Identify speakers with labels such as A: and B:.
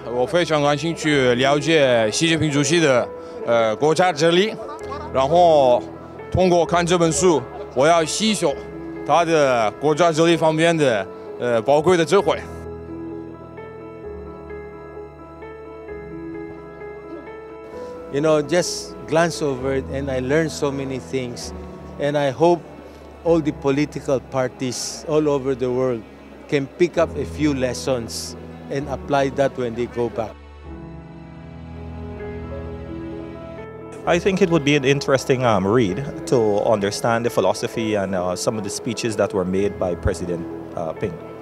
A: 我非常感兴趣了解习近平主席的国家治理，然后通过看这本书，我要吸收他的国家治理方面的宝贵的智慧。
B: You know, just glance over it and I learned so many things. And I hope all the political parties all over the world can pick up a few lessons and apply that when they go back.
C: I think it would be an interesting read to understand the philosophy and some of the speeches that were made by President Ping.